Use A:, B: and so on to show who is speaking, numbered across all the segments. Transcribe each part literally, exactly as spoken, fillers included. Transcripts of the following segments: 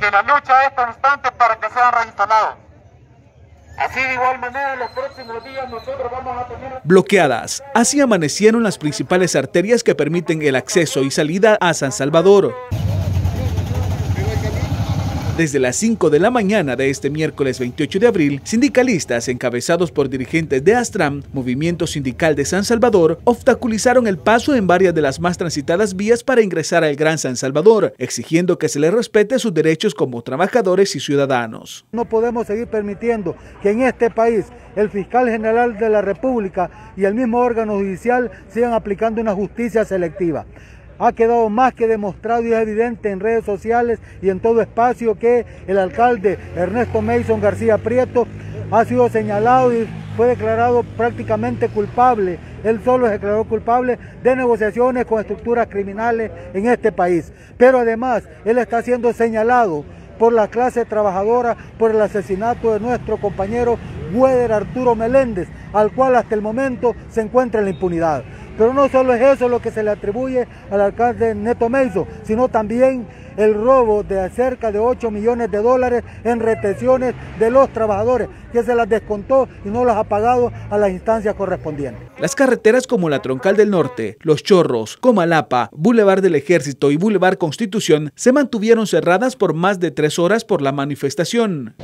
A: que la lucha es constante para que sean reinstalados. Así de igual manera en los próximos días nosotros vamos a tener...
B: Bloqueadas, así amanecieron las principales arterias que permiten el acceso y salida a San Salvador. Desde las cinco de la mañana de este miércoles veintiocho de abril, sindicalistas encabezados por dirigentes de ASTRAM, Movimiento Sindical de San Salvador, obstaculizaron el paso en varias de las más transitadas vías para ingresar al Gran San Salvador, exigiendo que se les respete sus derechos como trabajadores y ciudadanos.
C: No podemos seguir permitiendo que en este país el fiscal general de la República y el mismo órgano judicial sigan aplicando una justicia selectiva. Ha quedado más que demostrado y es evidente en redes sociales y en todo espacio que el alcalde Ernesto Mason García Prieto ha sido señalado y fue declarado prácticamente culpable. Él solo se declaró culpable de negociaciones con estructuras criminales en este país. Pero además, él está siendo señalado por la clase trabajadora por el asesinato de nuestro compañero Weder Arturo Meléndez, al cual hasta el momento se encuentra en la impunidad. Pero no solo es eso lo que se le atribuye al alcalde Neto Mason, sino también el robo de cerca de ocho millones de dólares en retenciones de los trabajadores, que se las descontó y no las ha pagado a las instancias correspondientes.
B: Las carreteras como la Troncal del Norte, Los Chorros, Comalapa, Boulevard del Ejército y Boulevard Constitución se mantuvieron cerradas por más de tres horas por la manifestación.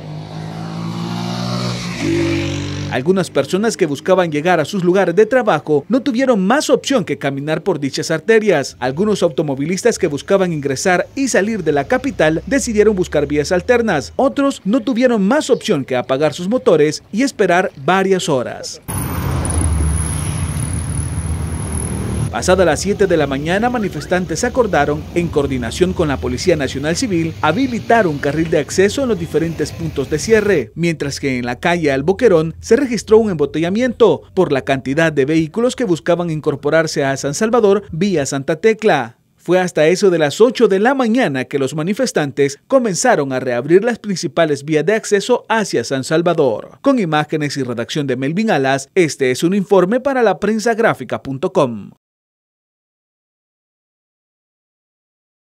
B: Algunas personas que buscaban llegar a sus lugares de trabajo no tuvieron más opción que caminar por dichas arterias. Algunos automovilistas que buscaban ingresar y salir de la capital decidieron buscar vías alternas. Otros no tuvieron más opción que apagar sus motores y esperar varias horas. Pasada las siete de la mañana, manifestantes acordaron, en coordinación con la Policía Nacional Civil, habilitar un carril de acceso en los diferentes puntos de cierre, mientras que en la calle Alboquerón se registró un embotellamiento por la cantidad de vehículos que buscaban incorporarse a San Salvador vía Santa Tecla. Fue hasta eso de las ocho de la mañana que los manifestantes comenzaron a reabrir las principales vías de acceso hacia San Salvador. Con imágenes y redacción de Melvin Alas, este es un informe para la prensa gráfica punto com.